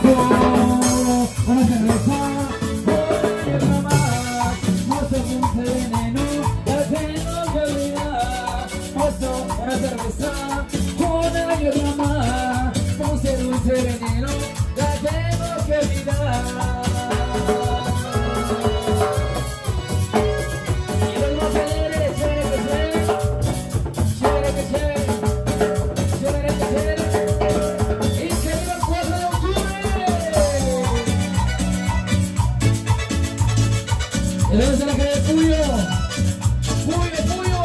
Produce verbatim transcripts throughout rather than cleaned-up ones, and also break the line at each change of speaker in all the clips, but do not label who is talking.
Oh, una cerveza, una otra más. Mozo, dulce veneno, la tengo que olvidar. Mozo, una cerveza, una y otra más. Mozo, dulce veneno, la tengo que olvidar. Y luego se la cree Puyo, Puyo, Puyo.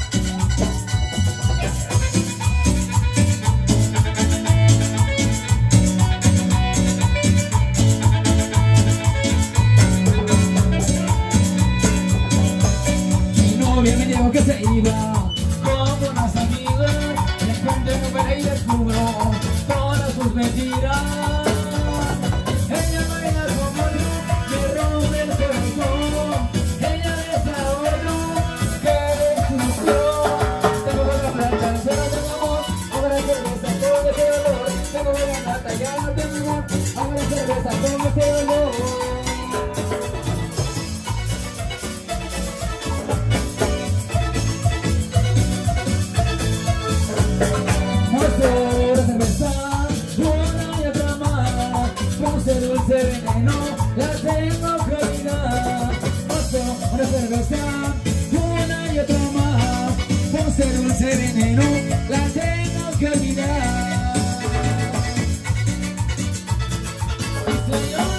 Mi novia me dijo que se iba con unas amigas. Me encuentro en Uber y descubro todas sus mentiras. Ella baila como yo, me rompe el corazón. Ella besa a otro que destruyó. Tengo buena plata, pero tengo amor. Ahora cerveza con este dolor. Tengo buena plata, ya no tengo amor. Ahora cerveza con este dolor. Dulce veneno, la tengo que olvidar. Mozo, una cerveza, una y otra más. Ponce dulce veneno, la tengo que olvidar. Señor.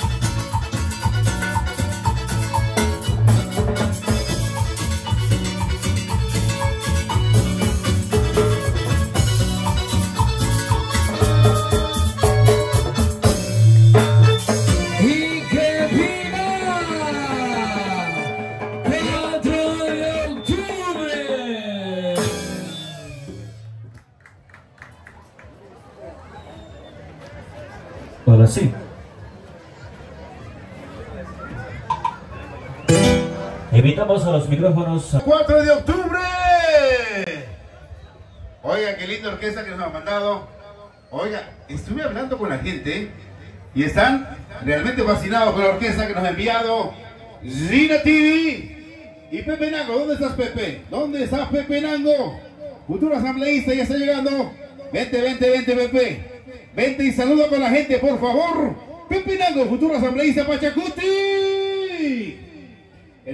Ahora sí. Invitamos a los micrófonos.
cuatro de octubre. Oiga, qué linda orquesta que nos ha mandado. Oiga, estuve hablando con la gente y están realmente fascinados con la orquesta que nos ha enviado Zina T V. Y Pepe Nango, ¿dónde estás, Pepe? ¿Dónde estás, Pepe Nango? Futuro asambleísta ya está llegando. Vente, vente, vente, Pepe. Vente y saluda con la gente, por favor. Pepe Nango, futuro asambleísta Pachacuti.